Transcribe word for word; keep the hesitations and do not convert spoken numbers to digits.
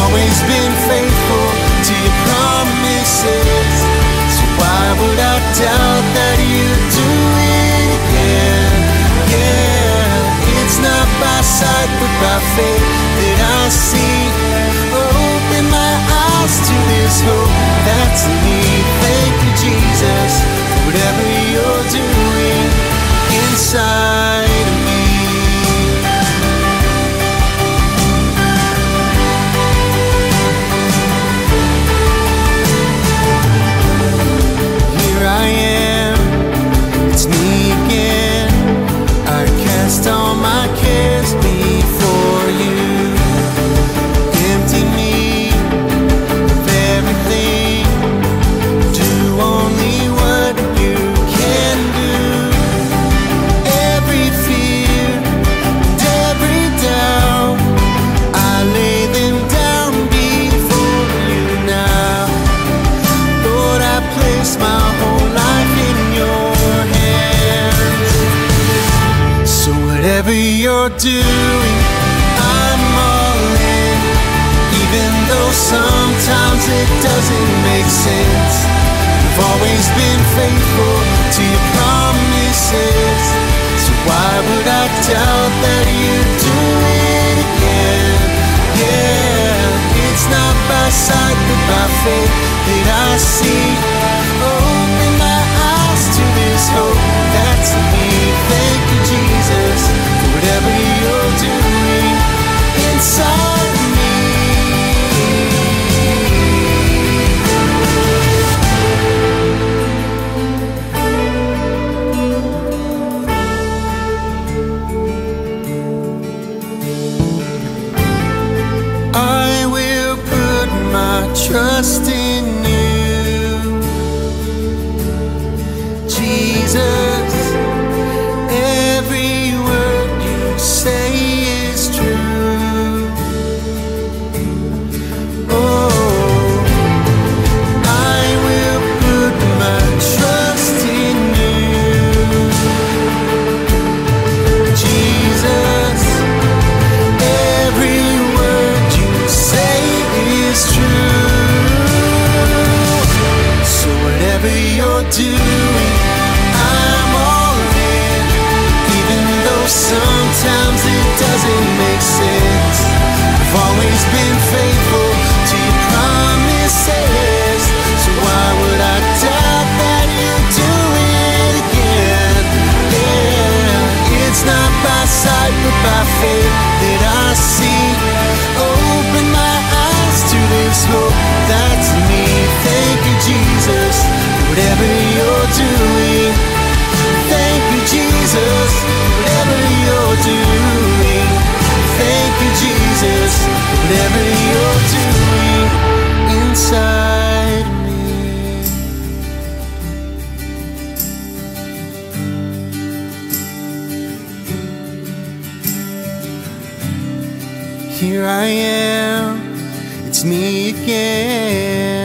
always been faithful to your promises. So why would I doubt that you'd do it again? Yeah, it's not by sight but by faith that I see. Open my eyes to this hope that's in me. Thank you, Jesus, for whatever you're doing inside of me. Here I am, it's me again. I cast all my cares before you. Empty me of everything. Do only what you can do. Every fear and every doubt, I lay them down before you now. Lord, I place my whole life in your hands. So whatever you're doing, I'm all in. Even though sometimes it doesn't make sense, you've always been faithful to your promises. So why would I doubt that you'd do it again? Yeah, it's not by sight but by faith that I see. Open my eyes to this hope that's in me. Thank you, Jesus, for whatever you're doing inside of me. I will put my trust in you, Jesus. Every word you say is true. Oh, I will put my trust in you, Jesus. Every word you say is true. So whatever you're doing, I'm all in. Even though sometimes it doesn't make sense, I've always been faithful to your promises. So why would I doubt that you'll do it again? Yeah, it's not by sight but by faith that I see. Open my eyes to this hope that's in me. Thank you, Jesus, for whatever you're doing. Thank you, Jesus, for whatever you're doing. Thank you, Jesus, for whatever you're doing inside me. Here I am, it's me again.